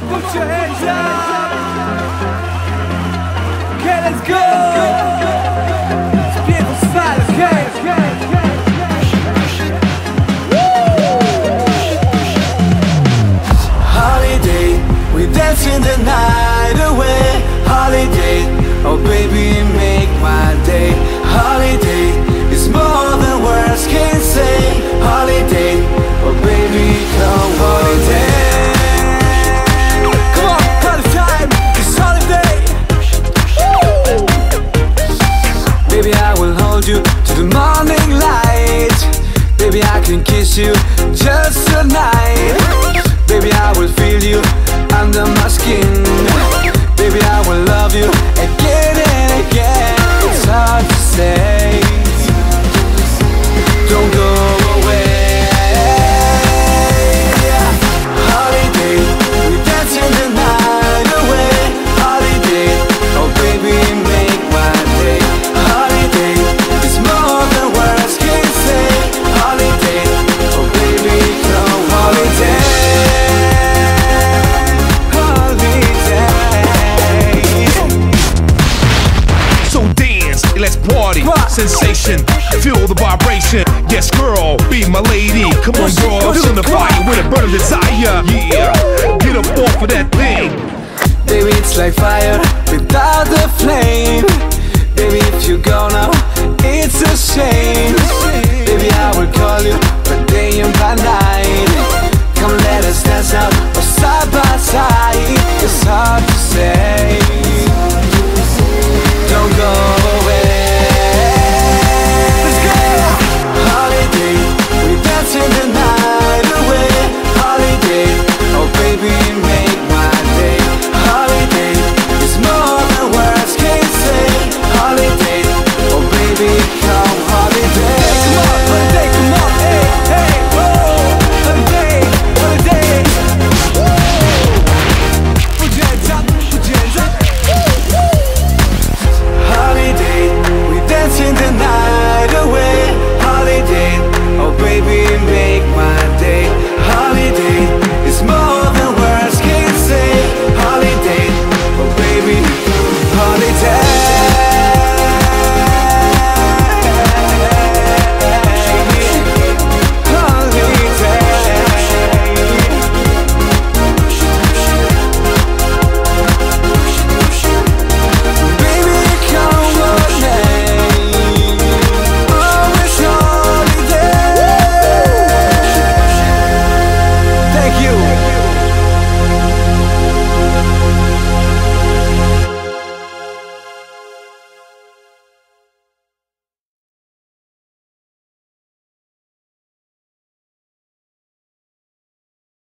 Put your hands up. Okay, let's go. It's beautiful style, okay? Holiday, we dancing the night away. Holiday, oh baby, make my day. Holiday is more than words can say. Holiday, oh baby, come holiday. Come on, party time, it's holiday. Baby, I will hold you to the morning light. Baby, I can kiss you just tonight. Baby, I will feel you under my skin. Baby, I will love you again and again. It's hard to say. Don't go away. Holiday, we dancing the night away. Holiday, oh baby, make my day. Holiday, it's more than words can say. Holiday, oh baby, come holiday. Let's party, sensation, feel the vibration. Yes, girl, be my lady. Come on, girl, in the fire with a burning desire. Yeah, get up off of that thing. Baby, it's like fire without the flame. Baby, if you go now, it's a shame.